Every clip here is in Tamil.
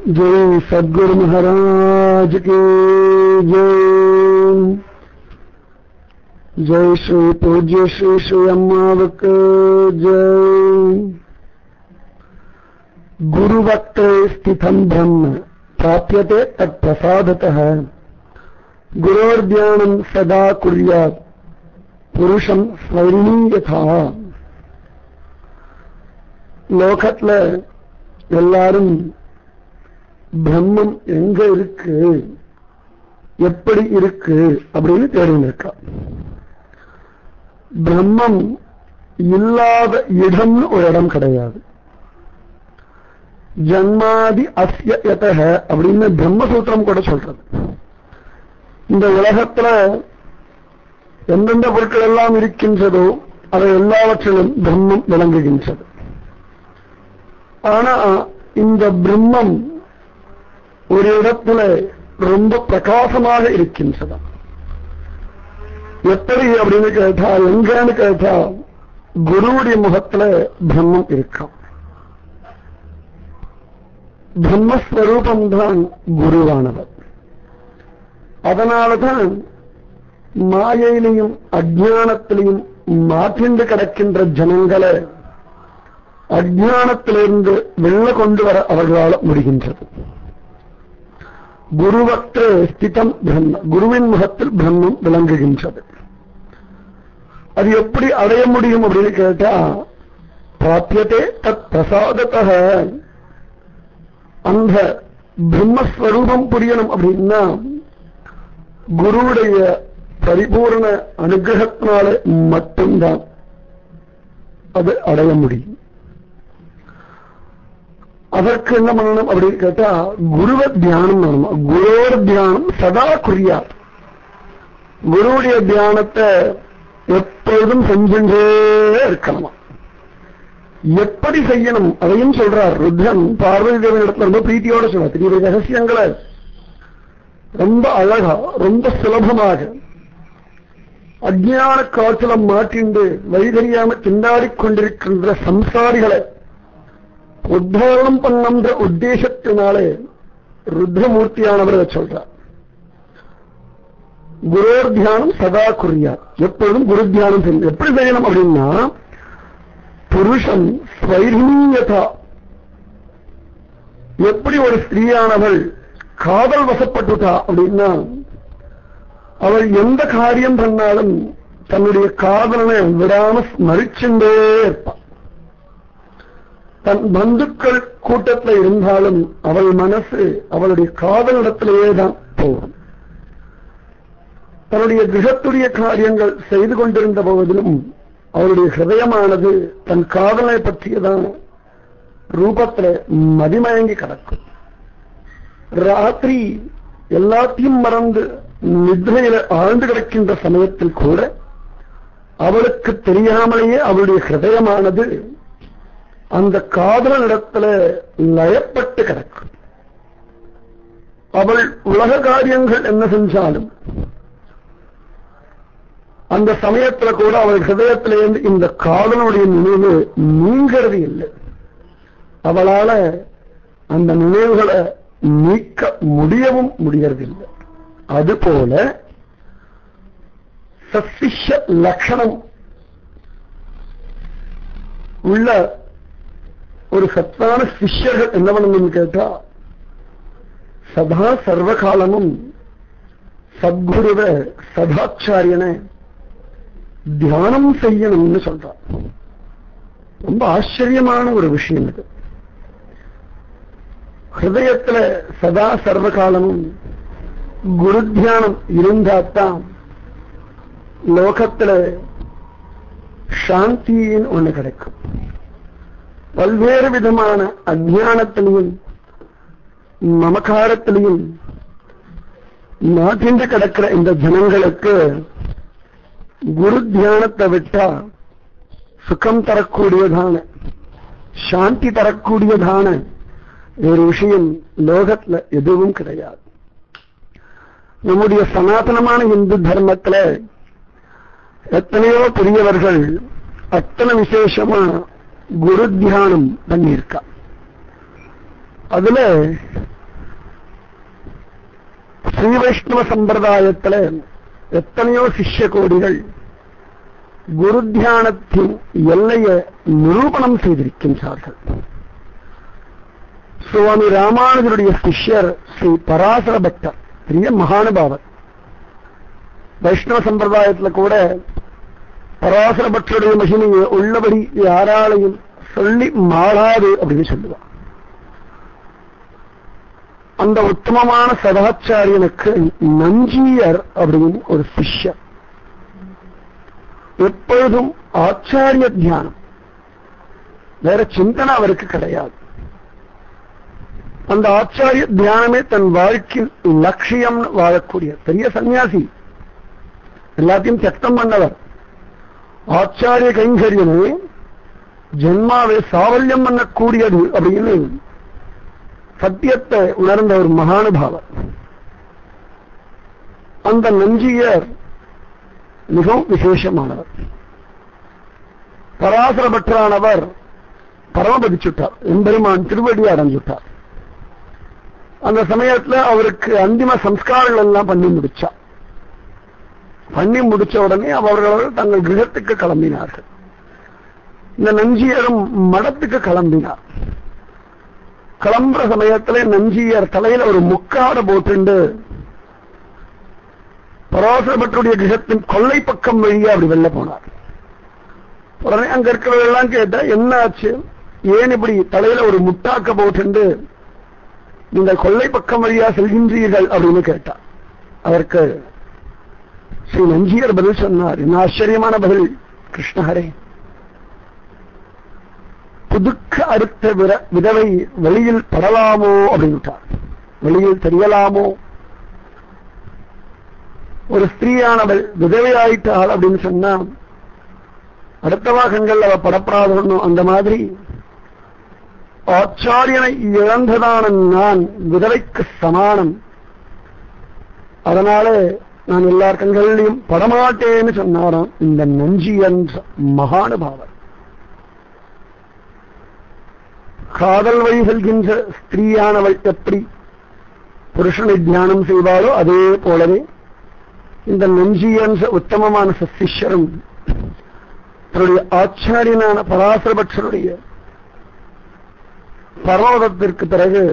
जय सद्गुरु महाराज की जय। जय श्री पूज्य श्री श्री अम्मावक जय। गुरुवक्त्रे स्थितं ब्रह्म प्राप्यते तत्प्रसादतः गुरोर्ध्यानं सदा कुर्यात् पुरुषं स्वैरिणी यथा। लोकत्ल எல்லாரும் பிரம்மம் எங்க இருக்கு, எப்படி இருக்கு அப்படின்னு தேடின்னு இருக்கா. பிரம்மம் இல்லாத இடம்னு ஒரு இடம் கிடையாது. ஜன்மாதி அஸ்ய யதஹ அப்படின்னு பிரம்மசூத்திரம் கூட சொல்றது. இந்த உலகத்துல எந்தெந்த பொருட்கள் எல்லாம் இருக்கின்றதோ அவை எல்லாவற்றிலும் பிரம்மம் விளங்குகின்றது. ஆனா இந்த பிரம்மம் ஒரு இடத்துல ரொம்ப பிரகாசமாக இருக்கின்றது. எப்படி அப்படின்னு கேட்டா, எங்கன்னு கேட்டா குருவுடைய முகத்துல பிரம்மம் இருக்காம். பிரம்மஸ்வரூபம்தான் குருவானவர். அதனாலதான் மாயையிலையும் அஜ்ஞானத்திலையும் மாற்றிண்டு கிடக்கின்ற ஜனங்களை அஜ்ஞானத்திலிருந்து வெளில கொண்டு வர அவர்களால் முடிகின்றது. குருவக்திரே ஸ்திதம் பிரம்ம, குருவின் முகத்தில் பிரம்மம் விளங்குகின்றது. அது எப்படி அடைய முடியும் அப்படின்னு கேட்டா, பிராப்யதே தத் பிரசாதத்தः. அந்த பிரம்மஸ்வரூபம் புரியணும் அப்படின்னா குருவுடைய பரிபூர்ண அனுகிரகத்தினால மட்டும்தான் அது அடைய முடியும். அதற்கு என்ன பண்ணணும் அப்படின்னு கேட்டா, குருவ தியானம் பண்ணணும். குரோர் தியானம் சதா குறியார். குருவுடைய தியானத்தை எப்பொழுதும் செஞ்சே இருக்கணுமா. எப்படி செய்யணும் அதையும் சொல்றார் ருத்ரன். பார்வதி தேவன் இடத்துல ரொம்ப பிரீத்தியோட சொல்றார். பெரிய ரகசியங்களை ரொம்ப அழகா ரொம்ப சுலபமாக அஜ்ஞான காய்ச்சலம் மாற்றிண்டு வழிதறியாம திண்டாடிக் கொண்டிருக்கின்ற சம்சாரிகளை உத்தாரணம் பண்ணன்ற உத்தேசத்தினாலே ருத்ரமூர்த்தியானவர் சொல்றார். குரோர் தியானம் சதா குறியார். எப்பொழுதும் குரு தியானம் செய்யணும். எப்படி செய்யணும் அப்படின்னா, புருஷன் ஸ்வைரிணியதா. எப்படி ஒரு ஸ்திரீயானவள் காதல் வசப்பட்டுட்டா அப்படின்னா, அவள் எந்த காரியம் பண்ணாலும் தன்னுடைய காதலனை விடாம ஸ்மரிச்சுட்டே இருப்பாள். தன் பந்துக்கள் கூட்டத்தில் இருந்தாலும் அவள் மனசு அவளுடைய காதலிடத்திலேயே தான் போகும். தன்னுடைய கிரகத்துடைய காரியங்கள் செய்து கொண்டிருந்த போதிலும் அவருடைய ஹிருதயமானது தன் காதலை பற்றியதான ரூபத்தில் மதிமயங்கி கிடக்கும். ராத்திரி எல்லாத்தையும் மறந்து நித்ரையில ஆழ்ந்து கிடக்கின்ற சமயத்தில் கூட அவளுக்கு தெரியாமலேயே அவளுடைய ஹிருதயமானது அந்த காதலிடத்துல லயப்பட்டு கிடக்கும். அவள் உலக காரியங்கள் என்ன செஞ்சாலும் அந்த சமயத்துல கூட அவள் ஹிருதயத்திலிருந்து இந்த காதலுடைய நினைவு நீங்கிறது இல்லை. அவளால அந்த நினைவுகளை நீக்க முடியவும் முடியறதில்லை. அதுபோல சசிஷ்ய லட்சணம் உள்ள ஒரு சத்தான சிஷ்யர்கள் என்ன பண்ணணும்னு கேட்டா, சதா சர்வகாலமும் சத்குருவை சதாச்சாரியனை தியானம் செய்யணும்னு சொல்றார். ரொம்ப ஆச்சரியமான ஒரு விஷயம் இது. ஹிருதயத்துல சதா சர்வகாலமும் குரு தியானம் இருந்தாத்தான் லோகத்துல சாந்தியின் ஒண்ணு கிடைக்கும். பல்வேறு விதமான அஜ்ஞானத்திலையும் மமகாரத்திலையும் மாற்றின்று கிடக்கிற இந்த ஜனங்களுக்கு குரு தியானத்தை விட்டா சுகம் தரக்கூடியதான சாந்தி தரக்கூடியதான ஒரு விஷயம் லோகத்துல எதுவும் கிடையாது. நம்முடைய சனாதனமான இந்து தர்மத்துல எத்தனையோ பெரியவர்கள் அத்தனை விசேஷமா குரு தியானம் பண்ணியிருக்கா. அதுல ஸ்ரீ வைஷ்ணவ சம்பிரதாயத்தில் எத்தனையோ சிஷ்ய கோடிகள் குரு தியானத்தின் எல்லையை நிரூபணம் செய்திருக்கின்றார்கள். சுவாமி ராமானுஜருடைய சிஷ்யர் ஸ்ரீ பராசர பக்தர், பெரிய மகானுபாவர். வைஷ்ணவ சம்பிரதாயத்தில் கூட பராசர பக்தருடைய மகிமையை உள்ளபடி யாராலையும் சொல்லி மாறாது அப்படின்னு சொல்லுவார். அந்த உத்தமமான சதாச்சாரியனுக்கு நஞ்சியர் அப்படின்னு ஒரு சிஷ்யர். எப்பொழுதும் ஆச்சாரிய தியானம், வேற சிந்தனை அவருக்கு கிடையாது. அந்த ஆச்சாரிய தியானமே தன் வாழ்க்கையில் லட்சியம் வாழக்கூடிய பெரிய சன்னியாசி, எல்லாத்தையும் தியாகம் பண்ணவர். ஆச்சாரிய கைங்கரியமே ஜென்மாவை சாவல்யம் பண்ணக்கூடியது அப்படின்னு சத்தியத்தை உணர்ந்த ஒரு மகானுபாவர். அந்த நஞ்சியர் மிகவும் விசேஷமானவர். பராசர பட்டரானவர் பரமபதிச்சுட்டார், எம்பெருமான் திருவடி அடைஞ்சுட்டார். அந்த சமயத்தில் அவருக்கு அந்திம சம்ஸ்காரங்கள் எல்லாம் பண்ணி முடிச்சார். பண்ணி முடிச்ச உடனே அவர்கள் தங்கள் கிரகத்துக்கு கிளம்பினார்கள். இந்த நஞ்சியரும் மடத்துக்கு கிளம்பினார். கிளம்புற சமயத்தில் நஞ்சியர் தலையில ஒரு முக்காட போட்டு பராசர பட்டருடைய கிரகத்தின் கொள்ளை பக்கம் வழியா அப்படி வெளில போனார். உடனே அங்க இருக்கிறவெல்லாம் கேட்டா என்ன ஆச்சு, ஏன் இப்படி தலையில ஒரு முட்டாக்க போட்டு நீங்கள் கொள்ளை பக்கம் வழியா செல்கின்றீர்கள் அப்படின்னு கேட்டார். அதற்கு ஸ்ரீ நஞ்சியர் பதில் சொன்னார். என்ன ஆச்சரியமான பதில்! கிருஷ்ணஹரே, புதுக்க அறுத்த விதவை வெளியில் படலாமோ அப்படின்ட்டார். வெளியில் தெரியலாமோ? ஒரு ஸ்திரீயானவள் விதவையாயிட்டாள் அப்படின்னு சொன்னா அடுத்த வாகங்கள் அவ படப்படாதவனும். அந்த மாதிரி ஆச்சாரியனை இழந்ததான நான் விதவைக்கு சமானம். அதனால நான் எல்லார் கண்களிலையும் படமாட்டேன்னு சொன்னாராம் இந்த நஞ்சி என்ற மகானுபாவர். காதல் வழி செல்கின்ற ஸ்திரீயானவள் எப்படி புருஷனை தியானம் செய்வாளோ அதே போலவே இந்த நஞ்சி என்ற உத்தமமான சிஷ்யரும் தன்னுடைய ஆச்சாரியனான பராசரபட்சருடைய பரமபதத்திற்கு பிறகு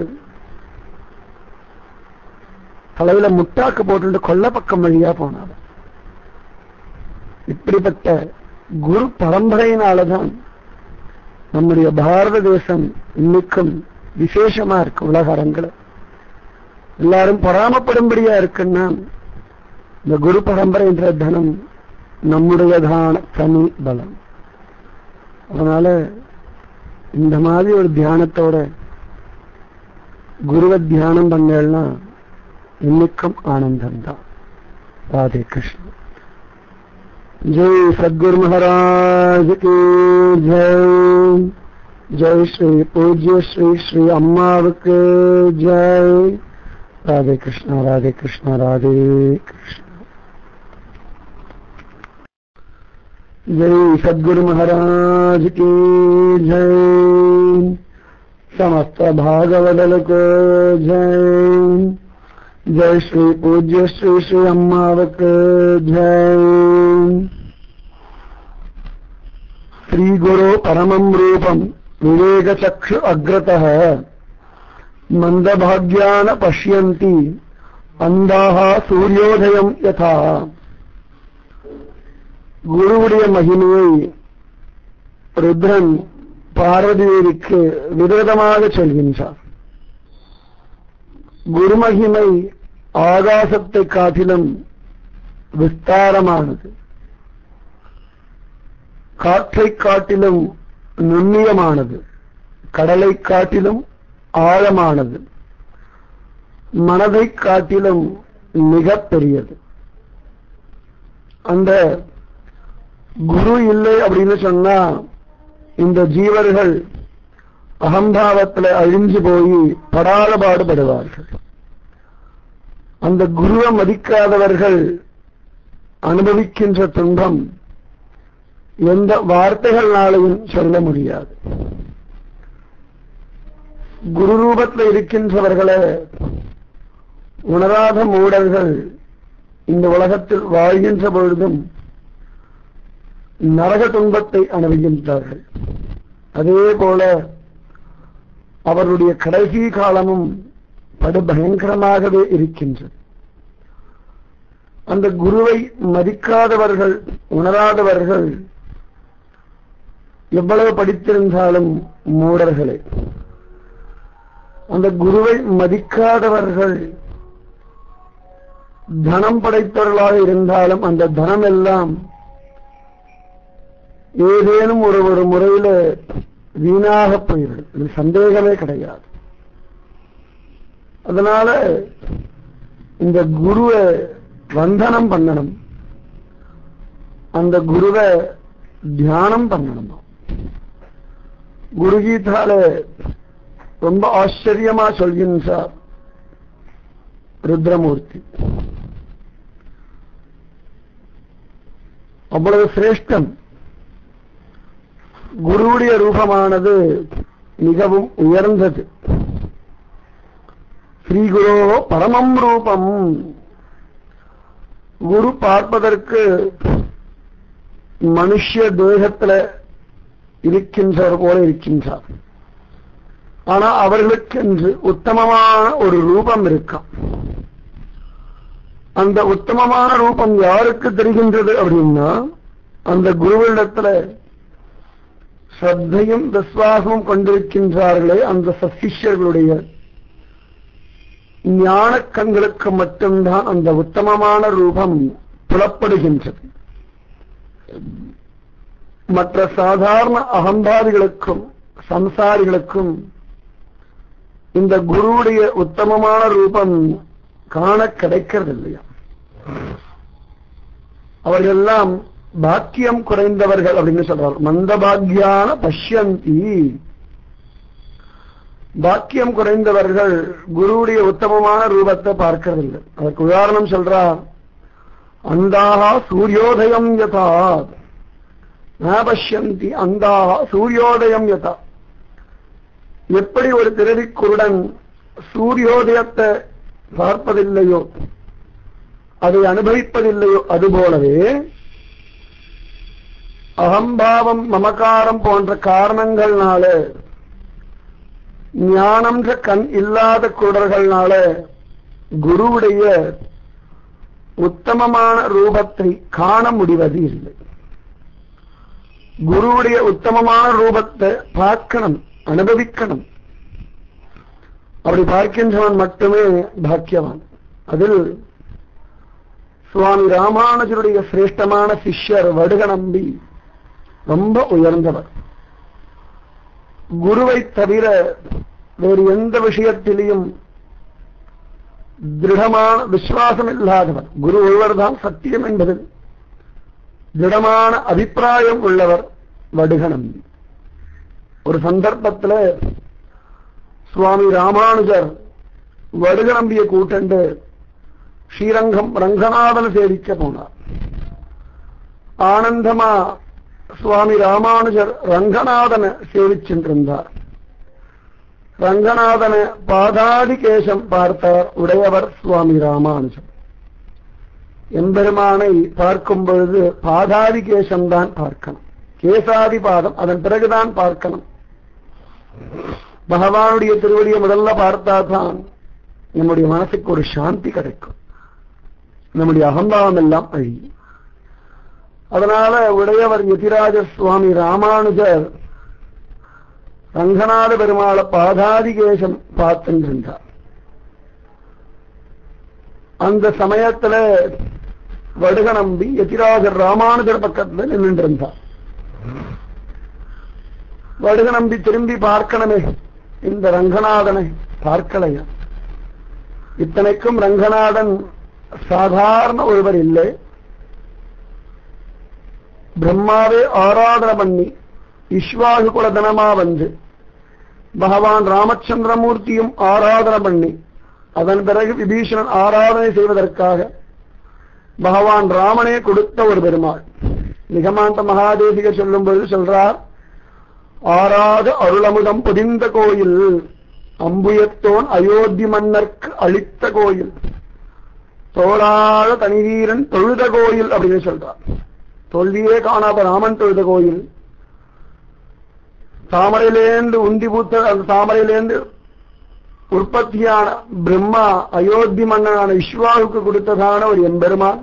தலையில முட்டாக்கு போட்டு கொல்ல பக்கம் வழியா போனார். இப்படிப்பட்ட குரு பரம்பரையினாலதான் நம்முடைய பாரத தேசம் இன்னைக்கும் விசேஷமா இருக்கு. உலக அரங்கில் எல்லாரும் பொறாமப்படும்படியா இருக்குன்னா இந்த குரு பரம்பரை என்ற தனம் நம்முடையதான தனி பலம். அதனால இந்த மாதிரி ஒரு தியானத்தோட குருவ தியானம் பண்ணா இன்னைக்கும் ஆனந்தம் தான். ராதே கிருஷ்ண. ஜெய் சத்குரு மகாராஜ் கி ஜெய். ஜெய் ஸ்ரீ பூஜ்ய ஸ்ரீ ஸ்ரீ அம்மாவுக்கு ஜெய். ராதே கிருஷ்ணா, ராதே கிருஷ்ணா, ராதே கிருஷ்ணா. जय सद्गुरु महाराज की जय. समस्त भागवदल को जय. जय श्री पूज्य श्री श्री अम्मावक जय. श्री गुरु परमं रूपम विवेक चक्षु अग्रतः मंदभाग्यान पश्यन्ति अंधाः सूर्योदयं यथा. குருவுடைய மகிமையை ருத்ரன் பார்வதிக்கு விரோதமாக சொல்கின்றார். குருமகிமை ஆகாசத்தை காட்டிலும் விஸ்தாரமானது, காற்றை காட்டிலும் நுண்ணியமானது, கடலை காட்டிலும் ஆழமானது, மனதை காட்டிலும் மிக பெரியது. அந்த குரு இல்லை அப்படின்னு சொன்னா இந்த ஜீவர்கள் அகம்பாவத்தில் அழிஞ்சு போய் படாத பாடுபடுவார்கள். அந்த குருவை மதிக்காதவர்கள் அனுபவிக்கின்ற துன்பம் எந்த வார்த்தைகள்னாலையும் சொல்ல முடியாது. குரு ரூபத்தில் இருக்கின்றவர்களை உணராத மூடர்கள் இந்த உலகத்தில் வாழ்கின்ற பொழுதும் நரக துன்பத்தை அனுபவிக்கின்றார்கள். அதே போல அவருடைய கடைசி காலமும் படு பயங்கரமாகவே இருக்கின்றது. அந்த குருவை மதிக்காதவர்கள், உணராதவர்கள் எவ்வளவு படித்திருந்தாலும் மூடர்களே. அந்த குருவை மதிக்காதவர்கள் தனம் படைத்தவர்களாக இருந்தாலும் அந்த தனம் எல்லாம் ஏதேனும் ஒரு முறையில வீணாக போயிடும். இது சந்தேகமே கிடையாது. அதனால இந்த குருவை வந்தனம் பண்ணணும், அந்த குருவை தியானம் பண்ணணும். குருகீதால ரொம்ப ஆச்சரியமா சொல்கின்றார் ருத்ரமூர்த்தி. அவ்வளவு சிரேஷ்டம். குருவுடைய ரூபமானது மிகவும் உயர்ந்தது. ஸ்ரீகுரோ பரமம் ரூபம். குரு பார்ப்பதற்கு மனுஷ தேகத்தில் இருக்கின்றவர் போல இருக்கின்றார். ஆனா அவர்களுக்கென்று உத்தமமான ஒரு ரூபம் இருக்கும். அந்த உத்தமமான ரூபம் யாருக்கு தெரிகின்றது அப்படின்னா, அந்த குருவிடத்துல ஸ்ரத்தையும் விசுவாசமும் கொண்டிருக்கின்றார்களே அந்த சசிஷ்யர்களுடைய ஞான கண்களுக்கு மட்டும்தான் அந்த உத்தமமான ரூபம் புலப்படுகின்றது. மற்ற சாதாரண அகம்பாதிகளுக்கும் சம்சாரிகளுக்கும் இந்த குருவுடைய உத்தமமான ரூபம் காண கிடைக்கிறது இல்லையா? அவர்களெல்லாம் பாக்கியம் குறைந்தவர்கள் அப்படின்னு சொல்றார். மந்த பாக்யான பஷ்யந்தி. பாக்கியம் குறைந்தவர்கள் குருவுடைய உத்தமமான ரூபத்தை பார்க்கறதில்லை. அதற்கு உதாரணம் சொல்றார். அந்தாஹா சூரியோதயம் யதா ந பஷ்யந்தி அந்தாஹா சூரியோதயம் யதா. எப்படி ஒரு திரவி குருடன் சூரியோதயத்தை பார்ப்பதில்லையோ, அதை அனுபவிப்பதில்லையோ, அதுபோலவே அகம்பாவம் மமகாரம் போன்ற காரணங்கள்னால ஞானம்ன்ற கண் இல்லாத குருடர்கள்னால குருவுடைய உத்தமமான ரூபத்தை காண முடிவது இல்லை. குருவுடைய உத்தமமான ரூபத்தை பார்க்கணும், அனுபவிக்கணும். அப்படி பார்க்கின்றவன் மட்டுமே பாக்கியவான். அதில் சுவாமி ராமானுஜருடைய சிரேஷ்டமான சிஷ்யர் வடுகநம்பி ரொம்ப உயர்ந்தவர். குருவை தவிர வேறு எந்த விஷயத்திலையும் திருடமான விசுவாசம் இல்லாதவர். குரு ஒருவர்தான் சத்தியம் என்பதில் திடமான அபிப்பிராயம் உள்ளவர் வடுகநம்பி. ஒரு சந்தர்ப்பத்தில் சுவாமி ராமானுஜர் வடுகநம்பியை கூட்டண்டு ஸ்ரீரங்கம் ரங்கநாதன் சேவிக்க போனார். ஆனந்தமா சுவாமி ராமானுஜர் ரங்கநாதனை சேவிச்சென்றிருந்தார். ரங்கநாதனை பாதாதி கேசம் பார்த்தார் உடையவர் சுவாமி ராமானுஜர். எம்பெருமானை பார்க்கும் பொழுது பாதாதி கேசம்தான் பார்க்கணும், கேசாதி பாதம் அதன் பிறகுதான் பார்க்கணும். பகவானுடைய திருவடியை முதல்ல பார்த்தாதான் நம்முடைய மனசுக்கு ஒரு சாந்தி கிடைக்கும், நம்முடைய அகம்பாவம் எல்லாம் அழியும். அதனால உடையவர் யதிராஜ சுவாமி ராமானுஜர் ரங்கநாத பெருமாளை பாதாதிகேசம் பார்த்துருந்தார். அந்த சமயத்துல வடுகநம்பி யதிராஜர் ராமானுஜர் பக்கத்துல நின்றுருந்தார். வடுகநம்பி திரும்பி பார்க்கணுமே, இந்த ரங்கநாதனை பார்க்கலையா? இத்தனைக்கும் ரங்கநாதன் சாதாரண ஒருவர் இல்லை. பிரம்மாவே ஆராதனை பண்ணி இஸ்வாகு குலதனமா வந்து பகவான் ராமச்சந்திரமூர்த்தியும் ஆராதனை பண்ணி அதன் பிறகு விபீஷணன் ஆராதனை செய்வதற்காக பகவான் ராமனே கொடுத்த ஒரு பெருமாள். நிகமாந்த மகாதேசிக சொல்லும் பொழுது சொல்றார், ஆராத அருளமுதம் பொதிந்த கோயில் அம்புயத்தோன் அயோத்தி மன்னர்க்கு அளித்த கோயில், தோளாழ தனிவீரன் தொழுத கோயில் அப்படின்னு சொல்றார். தோல்வியே காணாத ராமன் தொழுத கோயில், தாமரையிலேந்து உந்தி பூத்த அந்த தாமரையிலேந்து உற்பத்தியான பிரம்மா அயோத்தி மன்னனான விஸ்வாவுக்கு கொடுத்ததான ஒரு எம்பெருமான்.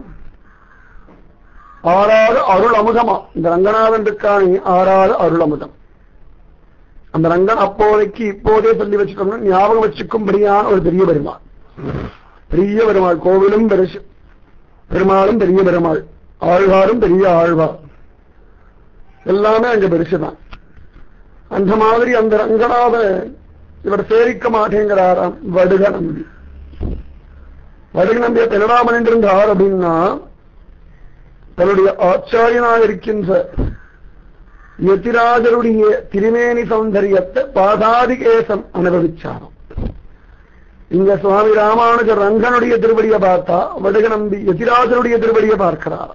ஆறாறு அருள் அமுதமா இந்த ரங்கநாதன் இருக்கானே, ஆறாறு அருள் அமுதம். அந்த ரங்கன் அப்போதைக்கு இப்போதே சொல்லி வச்சுட்டோம்னா ஞாபகம் வச்சுக்கும்படியான ஒரு பெரிய பெருமாள். பெரிய பெருமாள், கோவிலும் பெருசு, பெருமாளும் பெரிய பெருமாள், ஆழ்வாரும் பெரிய ஆழ்வார், எல்லாமே அங்க பெருசுதான். அந்த மாதிரி அந்த ரங்கநாதன் இவர் சேரிக்க மாட்டேங்கிறாராம் வடுக நம்பி. வடுக நம்பிய பெருராமன் இருந்தார் அப்படின்னா தன்னுடைய ஆச்சாரியனாக இருக்கின்ற யதிராஜருடைய திருமேனி சௌந்தரியத்தை பாதாதிகேசம் அனுபவிச்சாராம். இங்க சுவாமி ராமானுஜர் ரங்கனுடைய திருவடியை பார்த்தா வடுக நம்பி யதிராஜருடைய திருவடியை பார்க்கிறார்.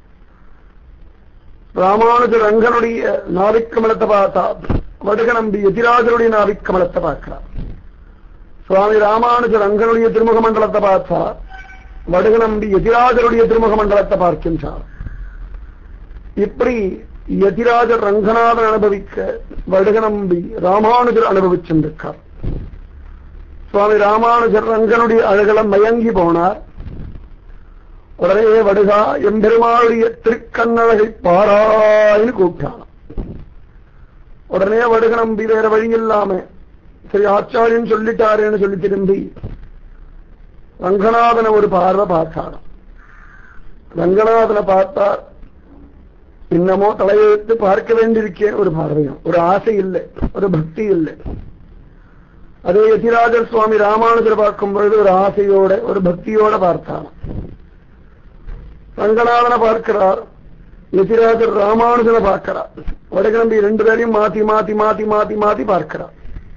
ராமானுஜர் ரங்கனுடைய நாவிக்கமலத்தை பார்த்தா வடுக நம்பி யதிராஜருடைய நாவிக்கமலத்தை பார்க்கிறார். சுவாமி ராமானுஜர் ரங்கனுடைய திருமுக மண்டலத்தை பார்த்தா வடுக நம்பி யதிராஜருடைய திருமுக மண்டலத்தை பார்க்கின்றார். இப்படி யதிராஜர் ரங்கநாதன் அனுபவிக்க வடுக நம்பி ராமானுஜர் அனுபவிச்சிருக்கார். சுவாமி ராமானுஜர் ரங்கனுடைய அழகலம் மயங்கி போனார். உடனே வடுகா எம்பெருமாளுடைய திருக்கண்ணழகை பாராயின்னு கூப்பிட்டான். உடனே வடுக நம்பி வேற வழி இல்லாம சரி ஆச்சாரியன் சொல்லிட்டாருன்னு சொல்லி திரும்பி ரங்கநாதனை ஒரு பார்வை பார்த்தாராம். ரங்கநாதனை பார்த்தார். இன்னமோ தலையெழுத்து பார்க்க வேண்டியிருக்கேன் ஒரு பார்வையும், ஒரு ஆசை இல்லை, ஒரு பக்தி இல்லை. அதே யதிராஜர் சுவாமி ராமானுஜர் பார்க்கும் பொழுது ஒரு ஆசையோட ஒரு பக்தியோட பார்த்தாராம். ரங்கநாதனை பார்க்கிறார், யதிராஜர் ராமானுஜனை பார்க்கிறார். வடுக நம்பி ரெண்டு பேரையும் மாத்தி மாத்தி மாத்தி மாத்தி மாத்தி பார்க்கிறார்.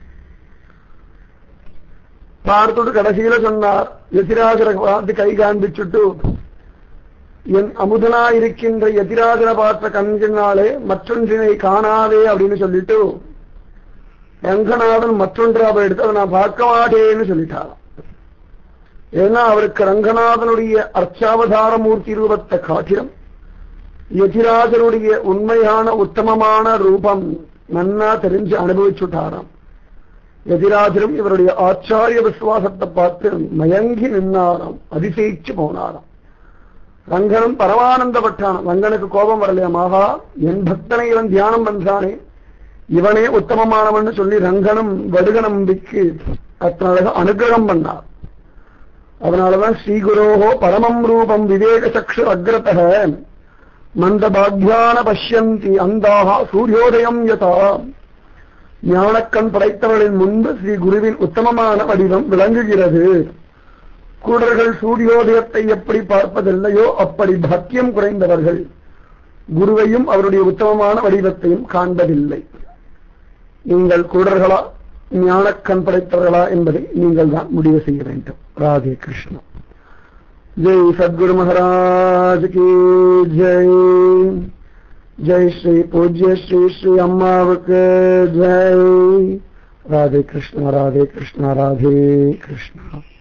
பார்த்துட்டு கடைசியில சொன்னார், யதிராஜரை பார்த்து கை காண்பிச்சுட்டு என் அமுதனா இருக்கின்ற யதிராஜனை பார்த்த கண்கினாலே மற்றொன்றினை காணாதே அப்படின்னு சொல்லிட்டு ரங்கநாதன் மற்றொன்றாவை எடுத்து அதை நான் பார்க்க மாட்டேன்னு சொல்லிட்டாராம். ஏன்னா அவருக்கு ரங்கநாதனுடைய அர்ச்சாவதார மூர்த்தி ரூபத்தை காட்டிலும் யதிராஜனுடைய உண்மையான உத்தமமான ரூபம் நன்னா தெரிஞ்சு அனுபவிச்சுட்டாராம். யதிராஜரும் இவருடைய ஆச்சாரிய விசுவாசத்தை பார்த்து மயங்கி நின்னாராம், அதிசயிச்சு போனாராம். ரங்கனும் பரமானந்தப்பட்டான். ரங்கனுக்கு கோபம் வரலையா, மகா என் பக்தனை இவன் தியானம் பண்றானே, இவனே உத்தமமானவன் சொல்லி ரங்கனும் வடுக நம்பிக்கு அத்தனழக அனுகிரகம் பண்ணார். அதனாலதான் ஸ்ரீகுரோஹோ பரமம் ரூபம் விவேக சக்ஷு அக்ரதக மந்த பாக்யான பஷ்யந்தி அந்தாஹா சூரியோதயம் யதா. ஞானக்கண் படைத்தவர்களின் முன்பு ஸ்ரீ குருவின் உத்தமமான வடிவம் விளங்குகிறது. கூடர்கள் சூரியோதயத்தை எப்படி பார்ப்பதில்லையோ அப்படி பக்தியம் குறைந்தவர்கள் குருவையும் அவருடைய உத்தமமான வடிவத்தையும் காண்பதில்லை. நீங்கள் கூடர்களா ஞானக்கண் படைத்தவர்களா என்பதை நீங்கள் தான் முடிவு செய்ய வேண்டும். ராதே கிருஷ்ணா. ஜெய் சத்குரு மகாராஜ் கி ஜெய். ஜெய் ஸ்ரீ பூஜ்ய ஸ்ரீ ஸ்ரீ அம்மாவுக்கு ஜெய். ராதே கிருஷ்ணா, ராதே கிருஷ்ணா, ராதே கிருஷ்ணா.